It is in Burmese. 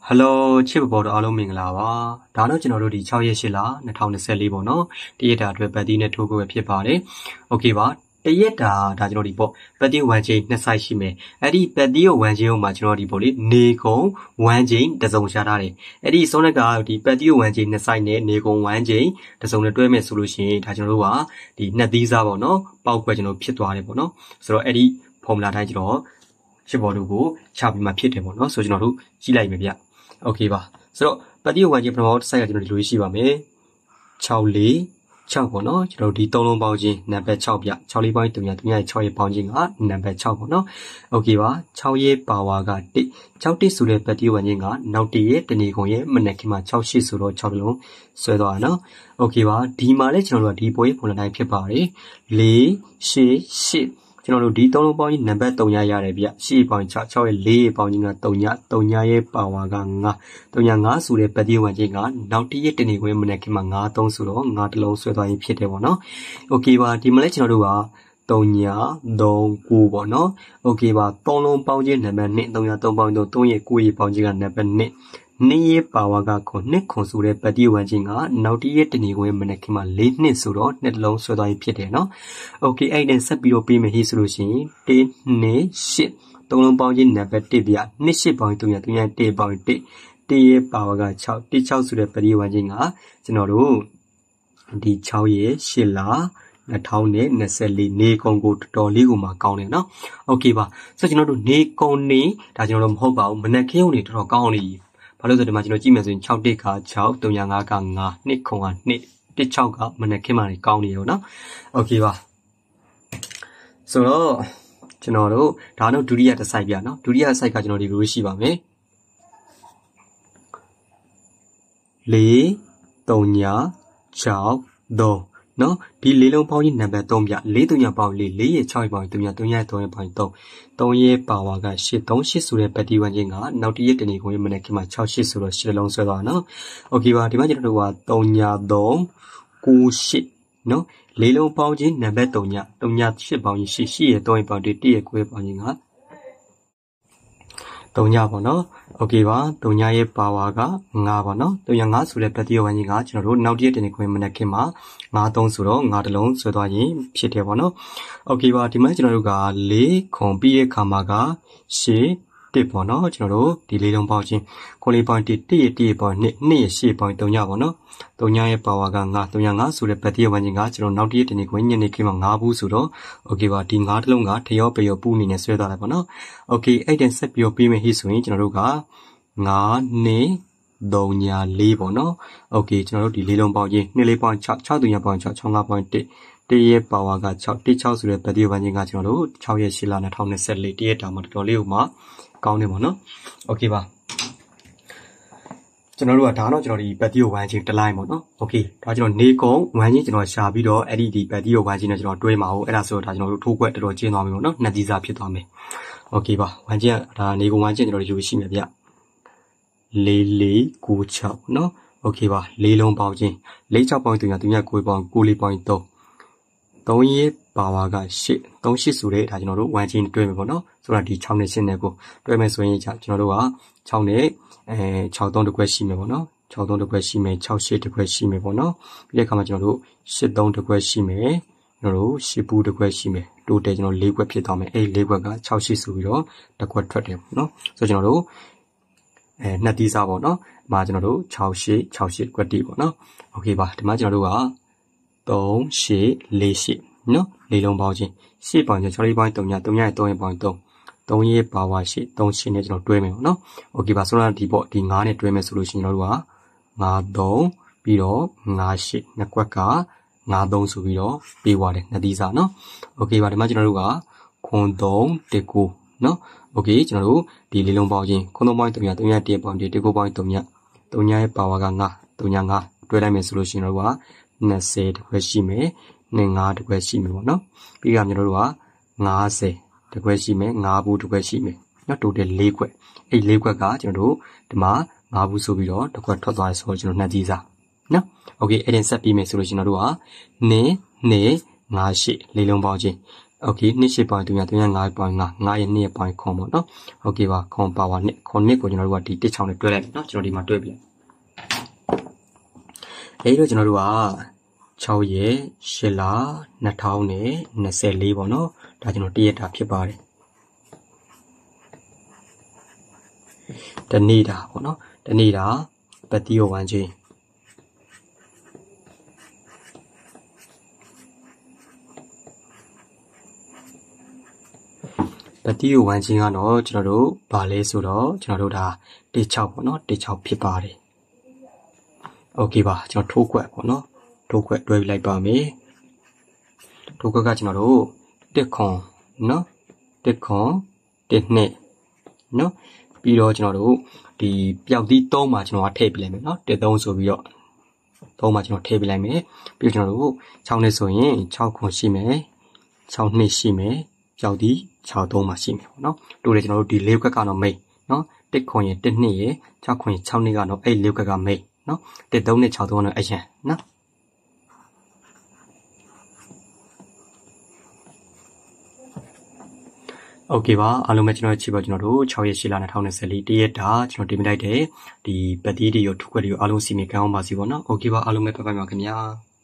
Hello, chip about aluming lava. Dano generally chow yeshila, the town is libono, theatre to a padina to go a pipare. Okay, what? The yeta, Dajori bo, Padi Wanje, Nasashime, Eddie Padio Wanje, Majority Boli, Nico, Wanje, the zone sharare. Eddie Sonaga, the Padio Wanje, Nasine, Nico Wanje, the zone of solution, Tajarua, the Nadiza bono, Pau Quajano Pituare bono, so Eddie Pomla Tajro, Chiborugo, Chabi Mapitebono, so Genoru, Chila. Okay ပါဆိုတော့ပတိယဝါကျင်ပထမစိုက်ကကျွန်တော်ဒီလိုရှိပါမယ်6 4 6ပေါ့နော်ကျွန်တော်ဒီ3လုံးပေါင်းခြင်းနံပါတ်6ပြ6လေးပေါင်း3ည3ည6ရဲ့ပေါင်းခြင်းကနံပါတ်6ပေါ့နော် Okay ပါ6ရဲ့ပါဝါက1 6တိဆိုတဲ့ပတိယဝါကျင်ကနောက်တရဲ့တဏီကုံရဲ့မနက်ခင်းမှာ6 8ဆိုတော့6လုံးဆွဲသွားတာနော် Okay ပါဒီမှာလည်းကျွန်တော်တို့ကဒီပွဲပုံစံတိုင်းဖြစ်ပါတယ်4 8 8ကျွန်တော်တို့ဒီ3လုံးပေါင်းကြီးနံပါတ်3ရရတယ်ဗျ8ပေါင်း6 6ရဲ့4ပေါင်းကြီးက3ည3ညရဲ့ပါဝါက9 3ည9ဆိုတဲ့ပတိဝံချင်းကနောက်တည့်ရတနေခွင့်မနေ့ကမှ9 3ဆိုတော့9တလုံးဆွဲသွားရင်ဖြစ်တယ်ပေါ့နော် Okay ပါဒီမှာလည်းကျွန်တော်တို့က3ည3 9ပေါ့နော် Okay ပါ3လုံးပေါင်းချင်းနံပါတ်2 3ည3ပေါင်း3 3ရဲ့9ရဲ့ပေါင်းချင်းကနံပါတ်2နေ့ရဲ့ပါဝါကခွန်နှစ်ခွန်ဆိုတဲ့ပတိဝံချင်းကနောက်တည့်ရတနေခွင့်မနေ့ကမှ4နှစ်ဆိုတော့2တလုံးဆွဲသွားရင်ဖြစ်တယ်နော် Okay အဲ့ဒါဆက်ပြီးတော့ပေးမယ်ဟိဆိုလို့ရှိရင်1 2 8 3လုံးပေါင်းချင်းနံပါတ်1ပြ2 8ပေါင်း3ည3ည1ပေါင်း1 1ရဲ့ပါဝါက6 1 6ဆိုတဲ့ပတိဝံချင်းကကျွန်တော်တို့ဒီ6ရဲ့8လ2024နေကုံကိုတော်တော်လေးကိုမှကောင်းတယ်နော် Okay ပါဆိုတော့ကျွန်တော်တို့နေကုံနေဒါကျွန်တော်တို့မဟုတ်ပါဘူးမနက်ခင်းုံနေတော်တော်ကောင်းနေဘာလို့ဆိုဒီမှာကျွန်တော်ကြည့်မယ်ဆိုရင်6တိတ်က6 3ည5က5 2ခွန်က2 1 6ကမနက်ခင်းမှနေကောင်းနေရောနော် Okay ပါဆိုတော့ကျွန်တော်တို့ဒါတော့ဒုတိယတစ်စိုက်ပြနော်ဒုတိယစိုက်ကကျွန်တော်ဒီလိုရှိပါမယ်4 3ည6 3နော်ဒီလေးလုံးပေါင်းကြီးနံပါတ်3ပြ4 3ညပေါင်း4 4ရဲ့6ရဲ့ပေါင်း3ည3ရဲ့3ရဲ့ပေါင်း3 3ရဲ့ပါဝါက8 3 8ဆိုတဲ့ပတိဝန်းချင်းကနောက်တည့်တနေကိုမနေ့ကမှ6 8ဆိုတော့8လုံးဆွဲသွားနော် Okay ပါဒီမှာကျွန်တော်တို့က3ည3 9 8နော်လေးလုံးပေါင်းချင်းနံပါတ်3ည3ည8ပေါင်းကြီး8 8ရဲ့3ရဲ့ပေါင်း1 1ရဲ့9ရဲ့ပေါင်းချင်းက3ညပေါ့နော် Okay ပါ3ညရဲ့ပါဝါက9ပေါ့နော်3ည9ဆိုတဲ့ပတိဝန်းချင်းကကျွန်တော်တို့နောက်တည့်တနေကိုမနေ့ကမှ9 3ဆိုတော့9တလုံးဆွဲသွားရင်ဖြစ်တယ်ပေါ့နော် Okay ပါဒီမှာကျွန်တော်တို့က4ခွန်ပြီးတဲ့ခါမှာက8 1ပေါ့နော်ကျွန်တော်တို့ဒီလေးလုံးပေါင်းချင်းခွန်လေးပေါင်း1 1ရဲ့1ရဲ့ပေါင်း2 2ရဲ့8ပေါင်း3ညပေါ့နော်3ညရဲ့ပါဝါက9 3ည9ဆိုတဲ့ပတိဝန်းချင်းကကျွန်တော်နောက်တည့်တနေကိုညနေခင်းမှာ9ဘူးဆိုတော့ Okay ပါဒီ9တလုံးကထရောပရောပူအနေနဲ့ဆွဲသွားတယ်ပေါ့နော် Okay အဲ့ဒါဆက်ပြီးတော့ပြီးမယ်ဟိဆိုရင်ကျွန်တော်တို့က9 2 3ည4ပေါ့နော် Okay ကျွန်တော်တို့ဒီလေးလုံးပေါင်းချင်း2လေးပေါင်း6 6 3ညပေါင်း6 6 5ပေါင်း1 1ရဲ့ပါဝါက6 1 6ဆိုတဲ့ပတိဝန်းချင်းကကျွန်တော်တို့6ရဲ့8လ2024တရက်တောင်မှတော်တော်လေးကိုမှကောင်းနေပါနော် Okay ပါကျွန်တော်တို့ကဒါတော့ကျွန်တော်ဒီပတိယဝမ်းချင်းတစ်လိုင်းပေါ့နော် Okay ဒါကျွန်တော်နေကုံဝမ်းချင်းကျွန်တော်ရှာပြီးတော့အဲ့ဒီပတိယဝမ်းချင်းနဲ့ကျွန်တော်တွဲမှာဟုတ်အဲ့ဒါဆိုတော့ဒါကျွန်တော်တို့ထိုးခွက်တော်တော်ကျင်းသွားပြီပေါ့နော်နှစ်သီးစားဖြစ်သွားမယ် Okay ပါဝမ်းချင်းဒါနေကုံဝမ်းချင်းကျွန်တော်တို့ယူရှိမယ်ဗျ4 4 9 6နော် Okay ပါ4လုံးပေါင်းချင်း4 6ပေါင်း3ည3ည9ပေါင်း9လေးပေါင်း3 3ရဲ့ပါဝါက8 3 8ဆိုတဲ့ဒါကျွန်တော်တို့ဝမ်းချင်းတွဲမယ်ပေါ့နော်ဆိုတော့ဒီ6နဲ့8နဲ့ကိုတွဲမယ်ဆိုရင်ကျွန်တော်တို့က6နဲ့6 3တကွက်ရှိမယ်ပေါ့နော်6 3တကွက်ရှိမယ်6 8တကွက်ရှိမယ်ပေါ့နော်ပြီးတဲ့အခါမှာကျွန်တော်တို့8 3တကွက်ရှိမယ်ကျွန်တော်တို့10ဘူးတကွက်ရှိမယ်တိုးတယ်ကျွန်တော်4ကွက်ဖြစ်သွားမယ်အဲ့4ကွက်က6 8ဆိုပြီးတော့တကွက်ထွက်တယ်ပေါ့နော်ဆိုတော့ကျွန်တော်တို့နှစ်သီးစားပေါ့နော်ဒီမှာကျွန်တော်တို့6 8 6 8ကွက်တီပေါ့နော် Okay ပါဒီမှာကျွန်တော်တို့က3 8 4 8နော်လေးလုံးပေါင်းချင်း8ပေါင်းချင်း6လေးပေါင်း3ည3ညရဲ့3ရဲ့ပေါင်း3 3ရဲ့ပါဝါ8 3 8နဲ့ကျွန်တော်တွဲမယ်ပေါ့နော် Okay ပါဆိုတော့ဒီပေါ့ဒီ9နဲ့တွဲမယ်ဆိုလို့ရှိရင်ကျွန်တော်တို့က9 3ပြီးတော့9 8နှစ်ကွက်က9 3ဆိုပြီးတော့ပေးသွားတယ်နှစ်သီးစားနော် Okay ပါဒီမှာကျွန်တော်တို့ကခွန်3 1 9နော် Okay ကျွန်တော်တို့ဒီလေးလုံးပေါင်းချင်းခွန်3ပေါင်း3ည3ည1ပေါင်း1 1 9ပေါင်း3ည3ညရဲ့ပါဝါက9 3ည9တွဲလိုက်မယ်ဆိုလို့ရှိရင်တော့20တခွဲရှိမယ်5တခွဲရှိမယ်ပေါ့နော်ပြီးတော့ကျွန်တော်တို့က50တခွဲရှိမယ်5ဘူးတခွဲရှိမယ်နော်တိုတယ်4ခွက်အဲ့4ခွက်ကကျွန်တော်တို့ဒီမှာ5ဘူးဆိုပြီးတော့တစ်ခွက်ထွက်သွားတယ်ဆိုတော့ကျွန်တော်နှစ်သီးစားနော် Okay အဲ့ဒါဆက်ပြီးမယ်ဆိုလို့ကျွန်တော်တို့က2 2 5 8လေးလုံးပေါင်းချင်းโอเคနှစ်ရှိပိုင်း9.5ရဲ့2ရဲ့ပိုင်းခွန်ပေါ့နော်โอเคပါခွန်ပါဝါနှစ်ခွန်နှစ်ကိုကျွန်တော်တို့ကဒီတစ်ချောင်းနဲ့တွဲလိုက်ပြီနော်ကျွန်တော်ဒီမှာတွဲပြီအဲဒီတော့ကျွန်တော်တို့က6ရက်8လ2024ပေါ့နော်ဒါကျွန်တော်တရက်တာဖြစ်ပါတယ်တနေ့တာပေါ့နော်တနေ့တာပတိယဝမ်းချင်းပတိယဝမ်းချင်းကတော့ကျွန်တော်တို့ဗာလဲဆိုတော့ကျွန်တော်တို့ဒါတေ6ပေါ့နော်တေ6ဖြစ်ပါတယ်โอเคပါကျွန်တော်ထိုးခွက်ပေါ့နော်ထိုးခွက်တွဲလိုက်ပါမယ်ထိုးခွက်ကကျွန်တော်တို့တစ်ခွန်နော်တစ်ခွန်တစ်နှစ်နော်ပြီးတော့ကျွန်တော်တို့ဒီပျောက်သီး3မှာကျွန်တော်ကထည့်ပြလိုက်မယ်နော်တစ်3ဆိုပြီးတော့3မှာကျွန်တော်ထည့်ပြလိုက်မယ်ပြီးတော့ကျွန်တော်တို့6နှစ်ဆိုရင်6ခွန်ရှိမယ်6နှစ်ရှိမယ်ပျောက်သီး6 3မှာရှိမယ်ပေါ့နော်တို့လေကျွန်တော်တို့ဒီ၄ခွက်ကတော့မိတ်နော်တစ်ခွန်ရင်တစ်နှစ်ရင်6ခွန်ရင်6နှစ်ကတော့အဲ့၄ခွက်ကမိတ်နော်တစ်3နဲ့6 3ကတော့အရင်နော်โอเคပါအားလုံးပဲကျွန်တော်ချစ်ပါကျွန်တော်တို့6ရက်8လ2024တရက်တာကျွန်တော်တင်ပြလိုက်တဲ့ဒီပတ်တီးတွေရောထုခွက်တွေရောအားလုံးစီမံကမ်းအောင်ပါစီပေါ့နော်โอเคပါအားလုံးပဲ拜拜ပါခင်ဗျာ